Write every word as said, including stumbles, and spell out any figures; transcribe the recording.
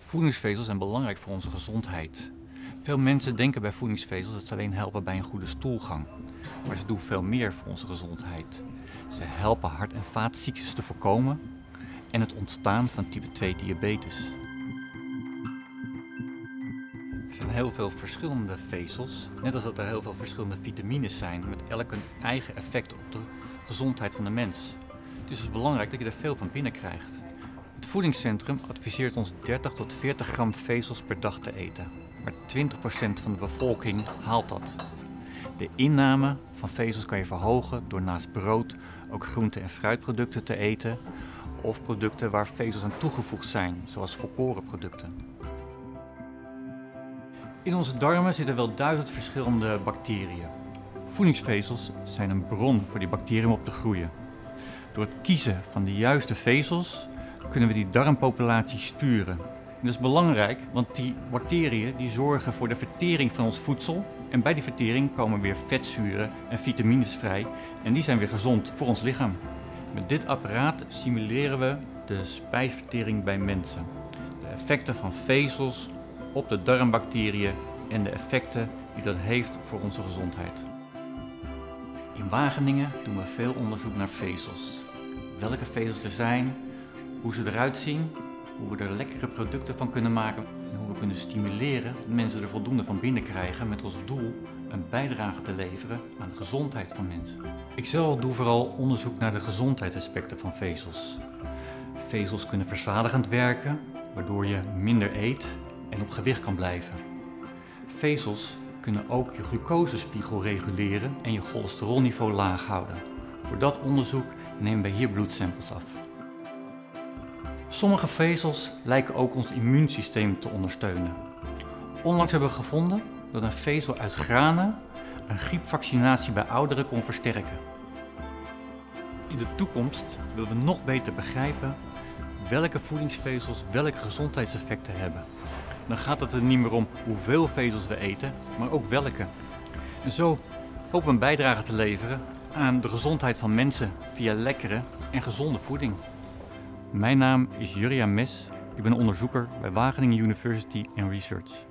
Voedingsvezels zijn belangrijk voor onze gezondheid. Veel mensen denken bij voedingsvezels dat ze alleen helpen bij een goede stoelgang. Maar ze doen veel meer voor onze gezondheid. Ze helpen hart- en vaatziektes te voorkomen en het ontstaan van type twee diabetes. Er zijn heel veel verschillende vezels, net als dat er heel veel verschillende vitamines zijn, met elk een eigen effect op de gezondheid van de mens. Het is dus belangrijk dat je er veel van binnenkrijgt. Het voedingscentrum adviseert ons dertig tot veertig gram vezels per dag te eten, maar twintig procent van de bevolking haalt dat. De inname van vezels kan je verhogen door naast brood ook groente- en fruitproducten te eten of producten waar vezels aan toegevoegd zijn, zoals volkorenproducten. In onze darmen zitten wel duizend verschillende bacteriën. Voedingsvezels zijn een bron voor die bacteriën om op te groeien. Door het kiezen van de juiste vezels kunnen we die darmpopulatie sturen. En dat is belangrijk, want die bacteriën die zorgen voor de vertering van ons voedsel. En bij die vertering komen weer vetzuren en vitamines vrij. En die zijn weer gezond voor ons lichaam. Met dit apparaat simuleren we de spijsvertering bij mensen. De effecten van vezels op de darmbacteriën en de effecten die dat heeft voor onze gezondheid. In Wageningen doen we veel onderzoek naar vezels. Welke vezels er zijn, hoe ze eruit zien, hoe we er lekkere producten van kunnen maken en hoe we kunnen stimuleren dat mensen er voldoende van binnenkrijgen met als doel een bijdrage te leveren aan de gezondheid van mensen. Ikzelf doe vooral onderzoek naar de gezondheidsaspecten van vezels. Vezels kunnen verzadigend werken, waardoor je minder eet en op gewicht kan blijven. Vezels kunnen ook je glucosespiegel reguleren en je cholesterolniveau laag houden. Voor dat onderzoek nemen wij hier bloedsamples af. Sommige vezels lijken ook ons immuunsysteem te ondersteunen. Onlangs hebben we gevonden dat een vezel uit granen een griepvaccinatie bij ouderen kon versterken. In de toekomst willen we nog beter begrijpen welke voedingsvezels welke gezondheidseffecten hebben. Dan gaat het er niet meer om hoeveel vezels we eten, maar ook welke. En zo hopen we een bijdrage te leveren aan de gezondheid van mensen via lekkere en gezonde voeding. Mijn naam is Jurriaan Mes. Ik ben onderzoeker bij Wageningen University and Research.